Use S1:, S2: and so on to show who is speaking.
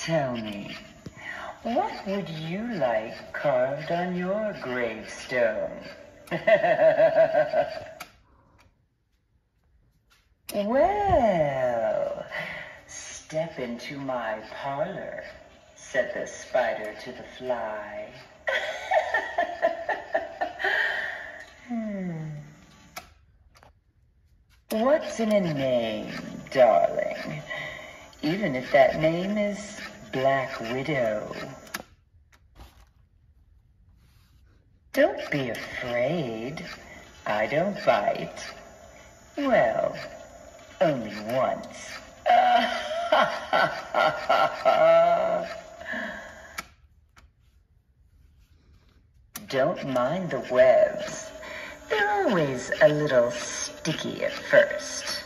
S1: Tell me, what would you like carved on your gravestone? Well, step into my parlor, said the spider to the fly. What's in a name, darling? Even if that name is Black Widow. Don't be afraid. I don't bite. Well, only once. Don't mind the webs. They're always a little sticky at first.